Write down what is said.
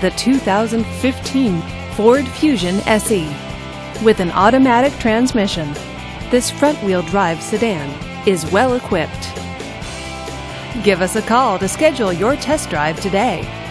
the 2015 Ford Fusion SE. With an automatic transmission, this front-wheel drive sedan is well equipped. Give us a call to schedule your test drive today.